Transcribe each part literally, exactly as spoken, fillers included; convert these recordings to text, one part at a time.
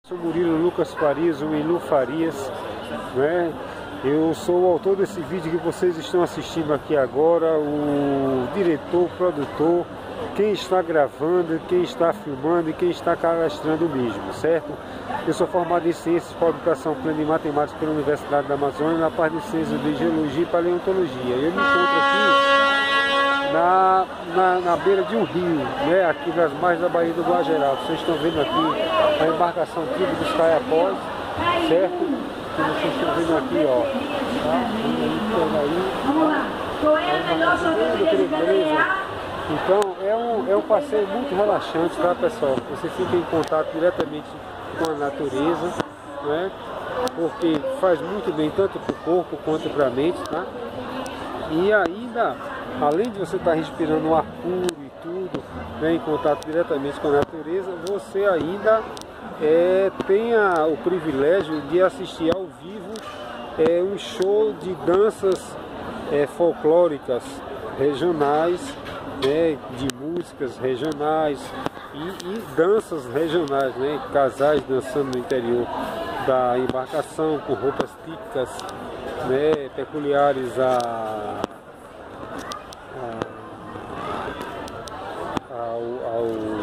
Sou Murilo Lucas Farias, o Ilu Farias, né? Eu sou o autor desse vídeo que vocês estão assistindo aqui agora, o diretor, o produtor, quem está gravando, quem está filmando e quem está cadastrando o mesmo, certo? Eu sou formado em Ciências, Fabricação Plena e Matemática pela Universidade da Amazônia, na parte de Ciências de Geologia e Paleontologia. Eu me encontro aqui na, na, na beira de um rio, né? Aqui nas margens da Baía do Guajerá. Vocês estão vendo aqui a embarcação Tribo dos Caiapós, certo? Que vocês estão vendo aqui, ó. Tá? Então é um, é um passeio muito relaxante, tá, pessoal? Você fica em contato diretamente com a natureza, né? Porque faz muito bem tanto para o corpo quanto para a mente, tá? E ainda, além de você estar respirando um ar puro e tudo, né, em contato diretamente com a natureza, você ainda É, tenha o privilégio de assistir ao vivo é, um show de danças é, folclóricas regionais, né, de músicas regionais e, e danças regionais, né, casais dançando no interior da embarcação com roupas típicas, né, peculiares a, a, ao, ao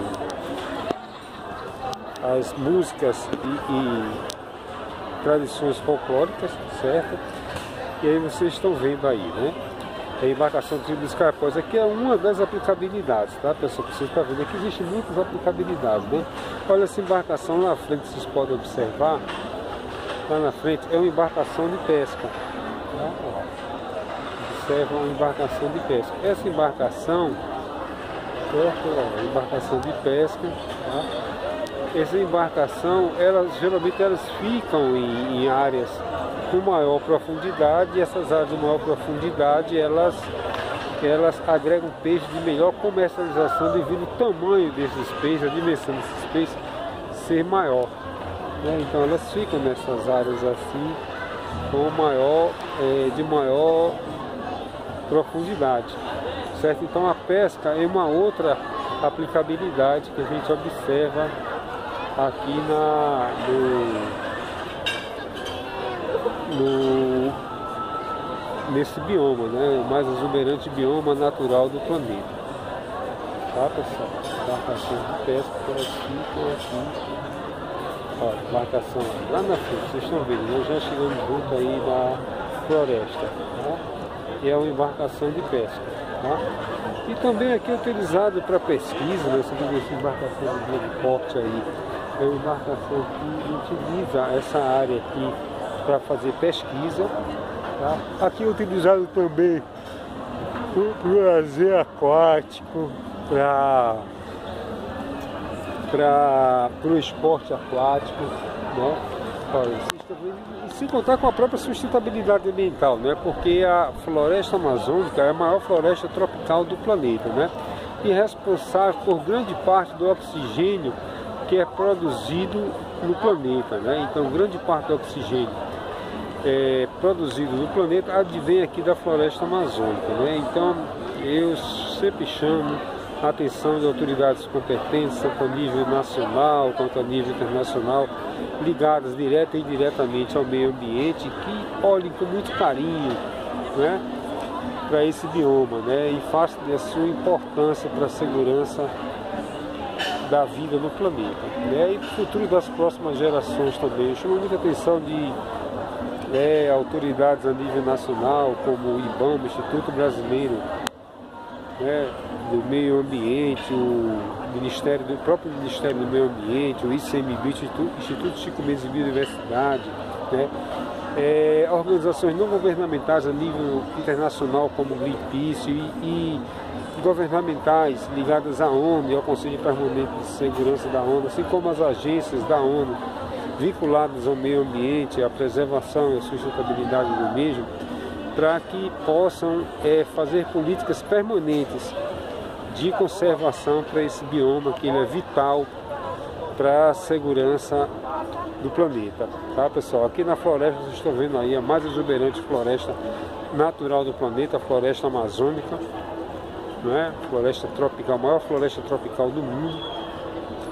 as músicas e, e tradições folclóricas, certo? E aí vocês estão vendo aí, né? A embarcação Tribo dos Caiapós aqui é uma das aplicabilidades, tá, pessoal? Vocês estão vendo aqui, existem muitas aplicabilidades, né? Olha essa embarcação lá na frente, vocês podem observar. Lá na frente é uma embarcação de pesca, tá? Observa uma embarcação de pesca. Essa embarcação, certo? Ó, embarcação de pesca, tá? Essa embarcação, elas geralmente elas ficam em, em áreas com maior profundidade, e essas áreas de maior profundidade elas, elas agregam peixes de melhor comercialização devido ao tamanho desses peixes, a dimensão desses peixes ser maior, né? Então elas ficam nessas áreas assim com maior, é, de maior profundidade, certo? Então a pesca é uma outra aplicabilidade que a gente observa aqui na, no, no, nesse bioma, né? O mais exuberante bioma natural do planeta. Tá, pessoal? Embarcação de pesca por aqui, por aqui. Olha, embarcação lá na frente, vocês estão vendo, nós já chegamos junto aí na floresta, tá? E é uma embarcação de pesca, tá? E também aqui é utilizado para pesquisa, né? Você vê essa embarcação de grande porte aí. É uma embarcação que utiliza essa área aqui para fazer pesquisa, tá? Aqui é utilizado também para o lazer aquático, para para o esporte aquático, né? Olha, e sem contar com a própria sustentabilidade ambiental, né? Porque a floresta amazônica é a maior floresta tropical do planeta, né? E é responsável por grande parte do oxigênio que é produzido no planeta, né? Então grande parte do oxigênio é, produzido no planeta advém aqui da floresta amazônica, né? Então eu sempre chamo a atenção de autoridades competentes, tanto a nível nacional quanto a nível internacional, ligadas direta e indiretamente ao meio ambiente, que olhem com muito carinho, né, para esse bioma, né? E façam a sua importância para a segurança da vida no planeta, né? E para o futuro das próximas gerações também. Eu chamo muita atenção de é, autoridades a nível nacional, como o IBAMA, Instituto Brasileiro, né, do Meio Ambiente, o Ministério do próprio Ministério do Meio Ambiente, o I C M B, Instituto, Instituto Chico Mendes de Biodiversidade, né? É, organizações não governamentais a nível internacional como o Greenpeace e, e governamentais ligadas à ONU e ao Conselho Permanente de Segurança da ONU, assim como as agências da ONU vinculadas ao meio ambiente, à preservação e à sustentabilidade do mesmo, para que possam é, fazer políticas permanentes de conservação para esse bioma, que ele é vital para a segurança do planeta, tá, pessoal? Aqui na floresta vocês estão vendo aí a mais exuberante floresta natural do planeta, a floresta amazônica, não é? Floresta tropical, a maior floresta tropical do mundo.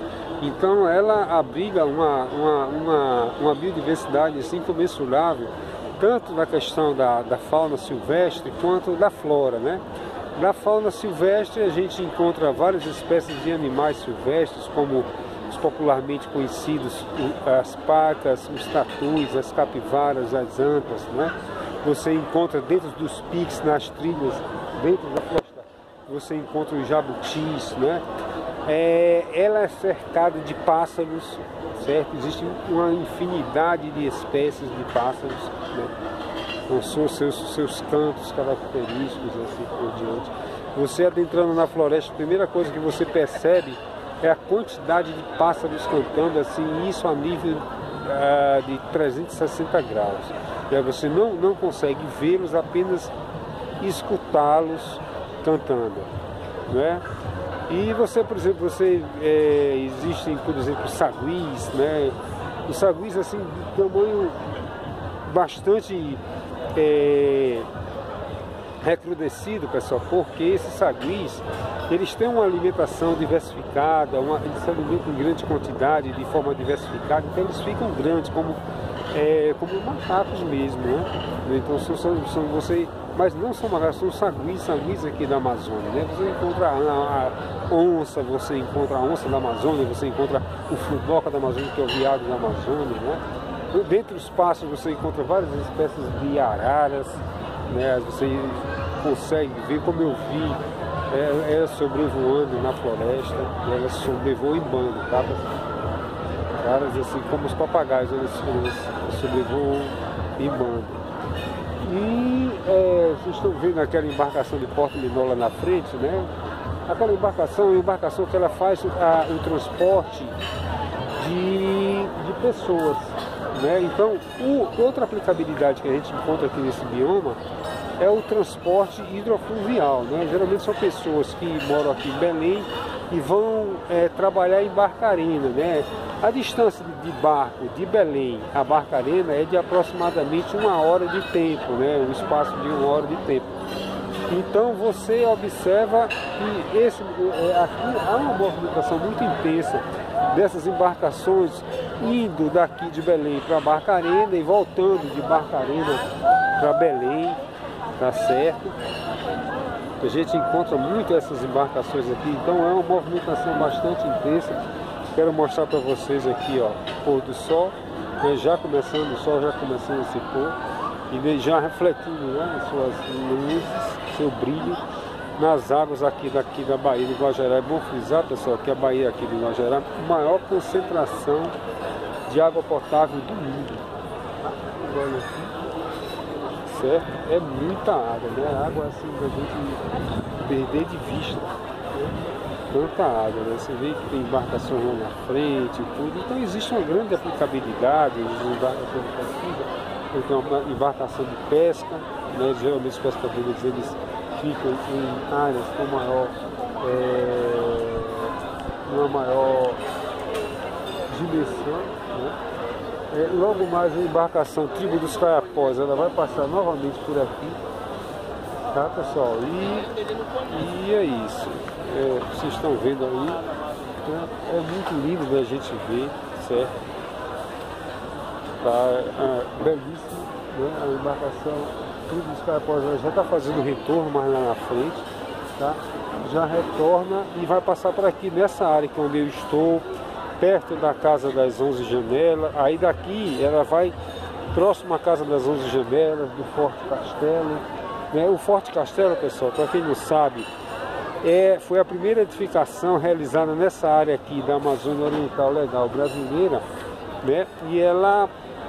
Então ela abriga uma, uma, uma, uma biodiversidade assim, incomensurável, tanto na questão da, da fauna silvestre quanto da flora, né? Na fauna silvestre a gente encontra várias espécies de animais silvestres, como os popularmente conhecidos as pacas, os tatus, as capivaras, as antas, né? Você encontra dentro dos piques, nas trilhas, dentro da floresta, você encontra os jabutis, né? É, ela é cercada de pássaros, certo? Existe uma infinidade de espécies de pássaros, né? Com seus, seus, seus cantos característicos, assim por diante. Você adentrando na floresta, a primeira coisa que você percebe é a quantidade de pássaros cantando, assim, isso a nível uh, de trezentos e sessenta graus. E aí você não, não consegue vê-los, apenas escutá-los cantando, né? E você, por exemplo, você é, existem, por exemplo, saguis, né? Os saguis, assim, de tamanho bastante é, recrudescido, pessoal, porque esses saguis, eles têm uma alimentação diversificada, uma, eles se alimentam em grande quantidade, de forma diversificada, então eles ficam grandes, como, é, como macacos mesmo, né? Então são, são, são você, mas não são macacos, são saguis, saguis aqui da Amazônia, né? Você encontra a, a onça, você encontra a onça da Amazônia, você encontra o fuboca da Amazônia, que é o veado da Amazônia, né? Dentre os pássaros você encontra várias espécies de araras, né? Você consegue ver, como eu vi, ela, ela sobrevoando na floresta, ela sobrevoa em bando, tá? Caras assim como os papagaios, eles, eles sobrevoam em bando. E é, vocês estão vendo aquela embarcação de Porto Minola na frente, né? Aquela embarcação é uma embarcação que ela faz a, o transporte de, de pessoas, né? Então, o, outra aplicabilidade que a gente encontra aqui nesse bioma é o transporte hidrofluvial, né? Geralmente são pessoas que moram aqui em Belém e vão é, trabalhar em Barcarena, né? A distância de barco de Belém a Barcarena é de aproximadamente uma hora de tempo, né? Um espaço de uma hora de tempo. Então você observa que esse, aqui há uma movimentação muito intensa dessas embarcações indo daqui de Belém para Barcarena e voltando de Barcarena para Belém, tá certo? A gente encontra muito essas embarcações aqui, então é uma movimentação bastante intensa. Quero mostrar para vocês aqui, ó, o pôr do sol, né, já começando, o sol já começando a se pôr, e já refletindo, né, suas luzes, seu brilho nas águas aqui daqui da Baía de Guajará. É bom frisar, pessoal, que a Baía aqui de Guajará é a maior concentração de água potável do mundo. Olha aqui, certo? É muita água, né? Água assim da gente perder de vista, né? Tanta água, né? Você vê que tem embarcações lá na frente e tudo, então existe uma grande aplicabilidade, embarcação de pesquisa, então uma embarcação de pesca, né? Geralmente os pescadores eles ficam em áreas com maior, é, uma maior dimensão, né? É, logo mais a embarcação Tribo dos Caiapós, ela vai passar novamente por aqui, tá, pessoal? E, e é isso. É, vocês estão vendo aí, né? É muito lindo da gente ver, certo? Tá, é, belíssimo, né? A embarcação Tribo dos Caiapós já está fazendo retorno mais lá na frente, tá? Já retorna e vai passar por aqui nessa área que é onde eu estou, perto da Casa das Onze Janelas. Aí daqui ela vai próximo à Casa das Onze Janelas, do Forte Castelo, né? O Forte Castelo, pessoal, para quem não sabe, É, foi a primeira edificação realizada nessa área aqui da Amazônia Oriental Legal brasileira, né? E ela,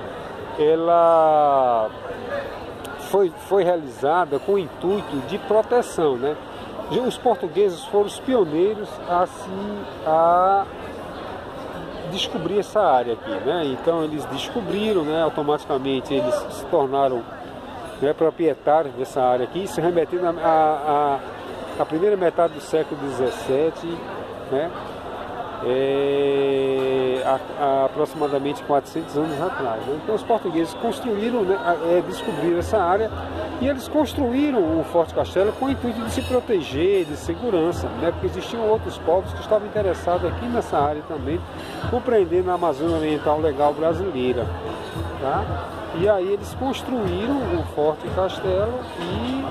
ela foi, foi realizada com o intuito de proteção, né? Os portugueses foram os pioneiros a, se, a descobrir essa área aqui, né? Então eles descobriram, né? Automaticamente eles se tornaram, né, proprietários dessa área aqui, se remetendo a, a, a a primeira metade do século dezessete, né? é, a, a, aproximadamente quatrocentos anos atrás. Né? Então os portugueses construíram, né, é, descobriram essa área e eles construíram o Forte Castelo com o intuito de se proteger, de segurança, né? Porque existiam outros povos que estavam interessados aqui nessa área também, compreendendo a Amazônia Oriental Legal brasileira. Tá? E aí eles construíram o Forte Castelo e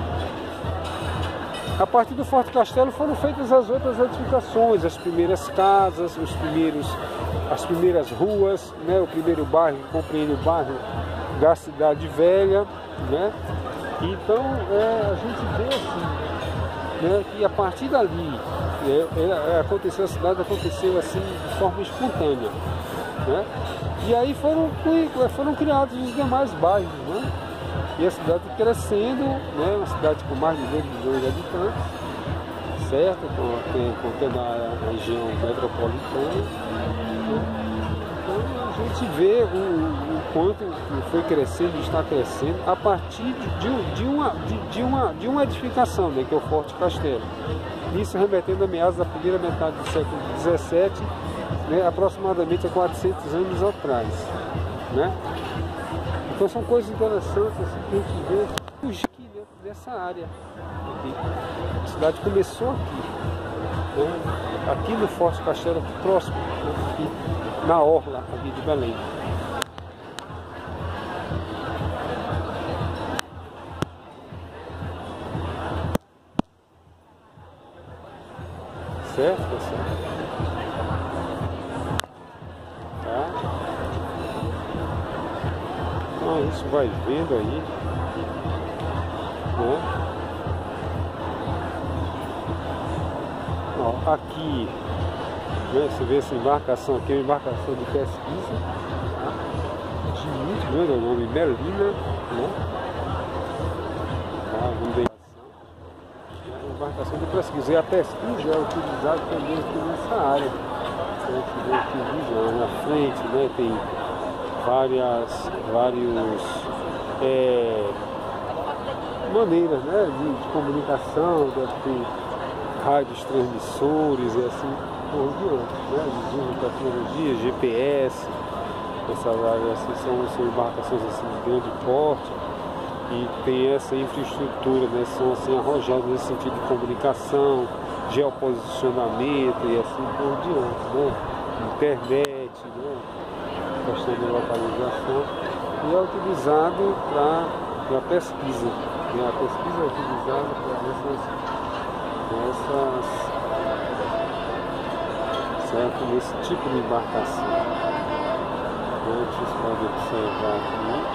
a partir do Forte Castelo foram feitas as outras edificações, as primeiras casas, os primeiros, as primeiras ruas, né? O primeiro bairro que compreende o bairro da Cidade Velha, né? Então é, a gente vê assim, né, que a partir dali é, é, aconteceu, a cidade aconteceu assim de forma espontânea, né? E aí foram, foram criados os demais bairros, né? E a cidade crescendo, né? Uma cidade com mais de dois milhões de habitantes, certo? Com, com toda a região metropolitana, né? Então a gente vê o, o quanto foi crescendo e está crescendo a partir de, de, uma, de, de, uma, de uma edificação, né? Que é o Forte Castelo. Isso remetendo a meados da primeira metade do século dezessete, né? Aproximadamente há quatrocentos anos atrás, né? Então são coisas interessantes assim, que a gente vê fugir aqui dentro dessa área. Aqui. A cidade começou aqui, né? Aqui no Forte Castelo, aqui próximo, né? Aqui na orla aqui de Belém. Certo, pessoal? Tá? Então isso vai vendo aí, né? Ó, aqui, né, você vê essa embarcação aqui, é uma embarcação de pesquisa, tá? De muito grande, é o nome Melina, né? Tá, vamos ver. É uma embarcação de pesquisa, e a pesquisa é utilizada também aqui nessa área. Então, aqui, aqui na frente, né, tem várias, vários é, maneiras, né, de, de comunicação, deve ter rádios transmissores e assim por diante, né, de uso de tecnologia, G P S, essas áreas assim, são, são embarcações assim, de grande porte e tem essa infraestrutura, né, são assim arrojadas nesse sentido de comunicação, geoposicionamento e assim por diante, né, internet, né, questão de localização, e é utilizado para pesquisa, né? A pesquisa é utilizada para essas, essas, certo? Nesse tipo de embarcação. Então, vocês podem observar aqui.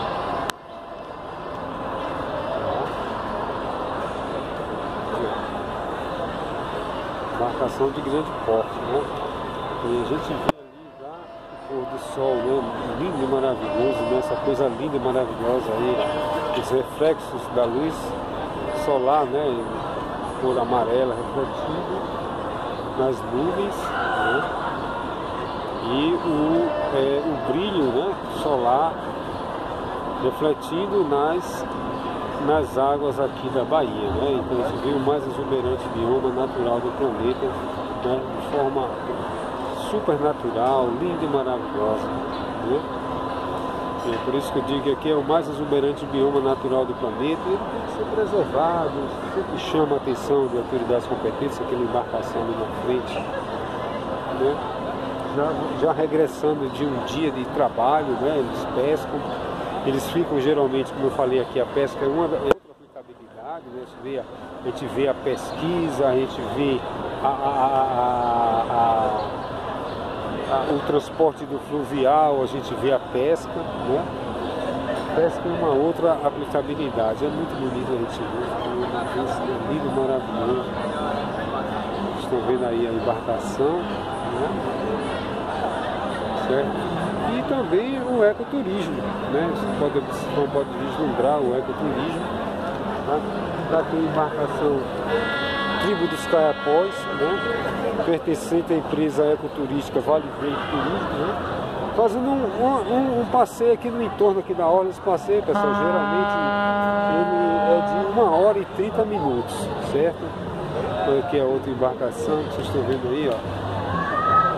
Tá? Embarcação de grande porte, né? E a gente vê pôr do sol, né? Lindo e maravilhoso, né? Essa coisa linda e maravilhosa aí, os reflexos da luz solar, né? Cor amarela refletindo nas nuvens, né? E o, é, o brilho, né, solar refletindo nas, nas águas aqui da Bahia, né? Então a gente vê o mais exuberante bioma natural do planeta, né? De forma super natural, linda e maravilhosa, né? E é por isso que eu digo que aqui é o mais exuberante bioma natural do planeta e ele tem que ser preservado, sempre chama a atenção de autoridades competentes, aquela embarcação ali na frente, né? Já, já regressando de um dia de trabalho, né? Eles pescam, eles ficam geralmente, como eu falei aqui, a pesca é uma é outra aplicabilidade, né? A gente vê a, a gente vê a pesquisa, a gente vê a, a, a, a o transporte do fluvial, a gente vê a pesca, né? Pesca é uma outra aplicabilidade, é muito bonito a gente ver, é lindo, maravilhoso. Vocês estão vendo aí a embarcação, né? Certo? E também o ecoturismo, né? Você pode, você pode vislumbrar o ecoturismo, tá? Tá aqui a embarcação Tribo dos Caiapós, né? Pertencente à empresa ecoturística Vale Verde Turismo, né? Fazendo um, um, um passeio aqui no entorno aqui da orla. Esse passeio, pessoal, geralmente ele é de uma hora e trinta minutos, certo? Então aqui é outra embarcação que vocês estão vendo aí, ó.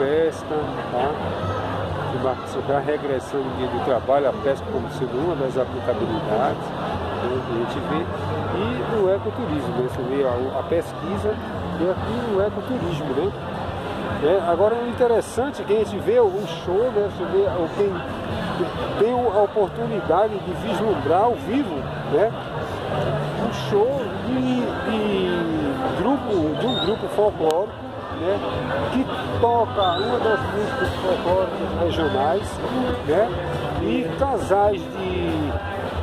pesca, tá? Embarcação para regressão do dia do trabalho, a pesca como sendo uma das aplicabilidades, né, que a gente vê, e o ecoturismo, né? Você vê a, a pesquisa e aqui o ecoturismo, né? É, agora o interessante é que a gente vê o show, né? Você vê quem tem a oportunidade de vislumbrar ao vivo, né? Um show de, de, grupo, de um grupo folclórico, né? Que toca uma das músicas folclóricas regionais, né? E casais de,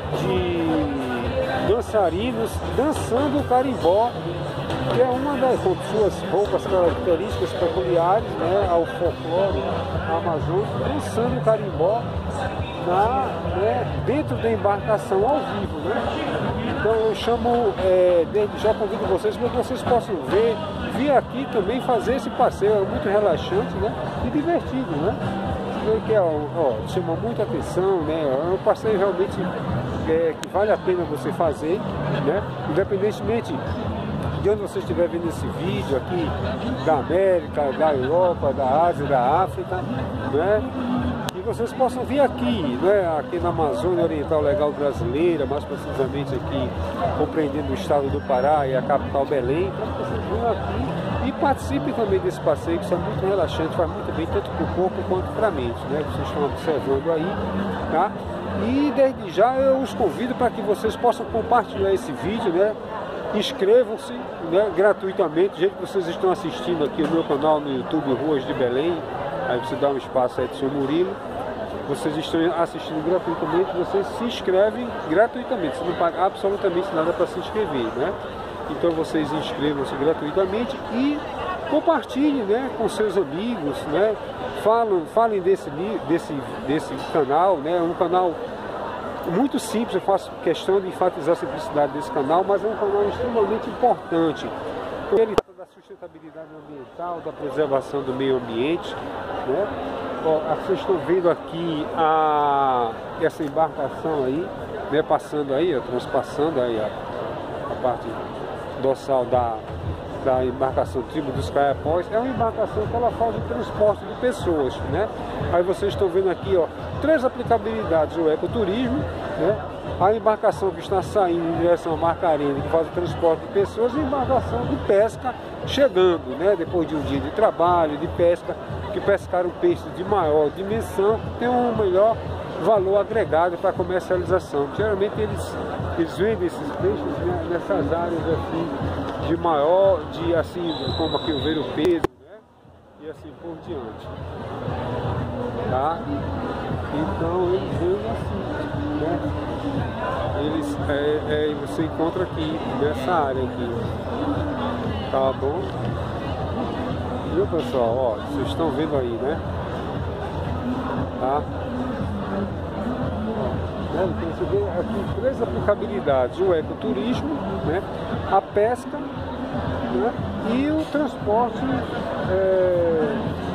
de dançarinos dançando o carimbó, que é uma das com suas roupas características peculiares, né, ao folclore amazônico, dançando o carimbó na, né, dentro da embarcação ao vivo, né? Então eu chamo, é, desde já convido vocês para que vocês possam ver, vir aqui também fazer esse passeio, é muito relaxante, né, e divertido, né? Você vê que é, ó, chama muita atenção, né? É um passeio realmente é, que vale a pena você fazer, né? Independentemente de onde você estiver vendo esse vídeo aqui, da América, da Europa, da Ásia, da África, né? E vocês possam vir aqui, né? Aqui na Amazônia Oriental Legal Brasileira, mais precisamente aqui, compreendendo o estado do Pará e a capital Belém, para que vocês venham aqui e participem também desse passeio, que isso é muito relaxante, faz muito bem tanto para o corpo quanto para a mente, né? Vocês estão observando aí, tá? E desde já eu os convido para que vocês possam compartilhar esse vídeo, né? Inscrevam-se, né, gratuitamente, do jeito que vocês estão assistindo aqui no meu canal no YouTube Ruas de Belém. Aí você dá um espaço a Edson Murilo, vocês estão assistindo gratuitamente, vocês se inscrevem gratuitamente, você não paga absolutamente nada para se inscrever, né? Então vocês inscrevam-se gratuitamente e compartilhem, né, com seus amigos, né? Falam, falem desse, desse, desse canal, né? Um canal muito simples, eu faço questão de enfatizar a simplicidade desse canal, mas é um canal extremamente importante, porque ele trata da sustentabilidade ambiental, da preservação do meio ambiente, né? Ó, vocês estão vendo aqui a, essa embarcação aí, né, passando aí, ó, transpassando aí a, a parte dorsal da, da embarcação Tribo dos Caiapós. É uma embarcação que ela faz o transporte de pessoas, né? Aí vocês estão vendo aqui, ó, três aplicabilidades: o ecoturismo, né? A embarcação que está saindo em direção a Marcarena, que faz o transporte de pessoas, e a embarcação de pesca chegando, né? Depois de um dia de trabalho, de pesca, que pescaram peixes de maior dimensão, que tem um melhor valor agregado para a comercialização. Geralmente eles, eles vendem esses peixes, né, nessas áreas assim, de maior, de assim, como aqui o ver o peso, né? E assim por diante. Tá? Então eles vendem assim, né? Eles, é, é, você encontra aqui, nessa área aqui. Tá bom? Viu, pessoal? Ó, vocês estão vendo aí, né? Tá? Então você vê aqui três aplicabilidades: o ecoturismo, né? A pesca, né? E o transporte é,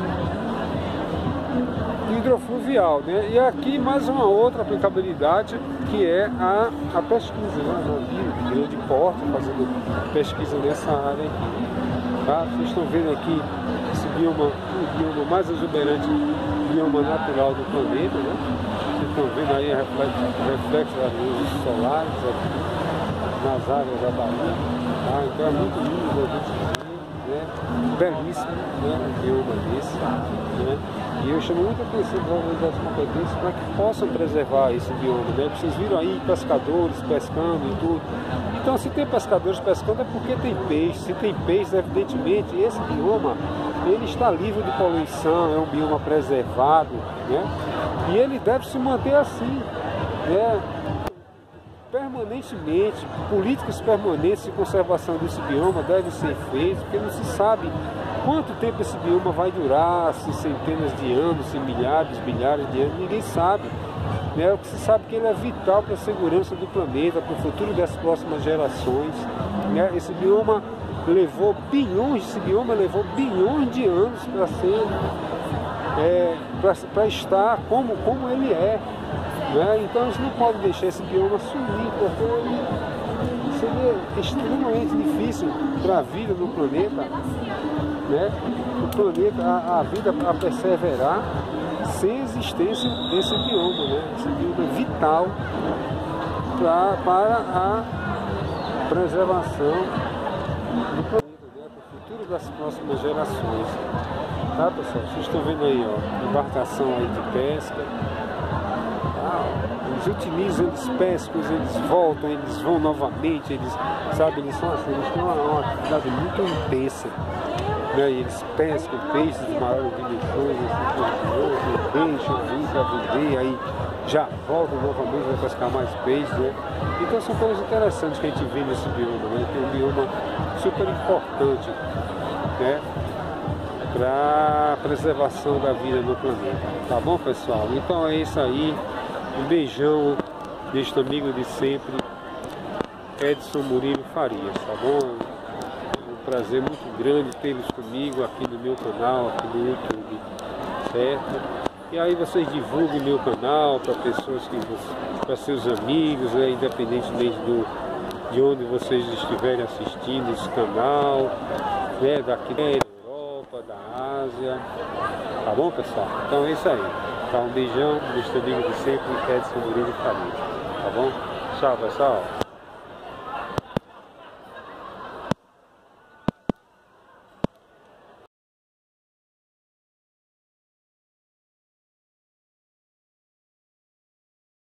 hidrofluvial, né? E aqui mais uma outra aplicabilidade, que é a, a pesquisa, né? Navio de grande porte, fazendo pesquisa nessa área aqui, tá? Vocês estão vendo aqui esse bioma, o bioma mais exuberante, bioma natural do planeta, né? Vocês estão vendo aí reflexo, reflexo das luzes solares aqui nas áreas da Bahia, tá? Então é muito lindo a gente ver, né? Belíssimo, né? Um bioma desse, né? E eu chamo muita atenção das competências para que possam preservar esse bioma, né? Vocês viram aí pescadores pescando e tudo. Então, se tem pescadores pescando é porque tem peixe. Se tem peixe, evidentemente, esse bioma ele está livre de poluição, é um bioma preservado, né? E ele deve se manter assim, né? Permanentemente. Políticas permanentes de conservação desse bioma devem ser feitas, porque não se sabe quanto tempo esse bioma vai durar, se centenas de anos, se milhares, milhares de anos, ninguém sabe, né? O que se sabe é que ele é vital para a segurança do planeta, para o futuro das próximas gerações, né? Esse bioma levou bilhões, esse bioma levou bilhões de anos para ser, é, para estar como, como ele é, né? Então a gente não pode deixar esse bioma sumir, porque ele seria extremamente difícil para a vida no planeta, né? o planeta, a, a vida a perseverar sem existência desse bioma, né? Esse bioma é vital pra, para a preservação do planeta, né? Para o futuro das próximas gerações. Tá, pessoal? Vocês estão vendo aí, ó, embarcação aí de pesca. Tá? Eles utilizam, eles pescam, eles voltam, eles vão novamente, eles, sabe, eles são assim, eles têm uma, uma atividade muito intensa. Né? E eles pescam peixes de maiores dimensões, eles deixam aí para vender, aí já voltam novamente para pescar mais peixes, né? Então são coisas interessantes que a gente vê nesse bioma, né? Tem um bioma super importante, né? Para a preservação da vida no planeta. Tá bom, pessoal? Então é isso aí. Um beijão deste amigo de sempre, Edson Murilo Farias, tá bom? Um prazer muito grande tê-los comigo aqui no meu canal, aqui no YouTube, certo? E aí vocês divulguem meu canal para pessoas que, para seus amigos, né? Independentemente do, de onde vocês estiverem assistindo esse canal, né? Daqui da Europa, da Ásia, tá bom, pessoal? Então é isso aí. Tá, um beijão, deste amigo de sempre, Edson Murilo Farias, tá bom? Tchau, pessoal.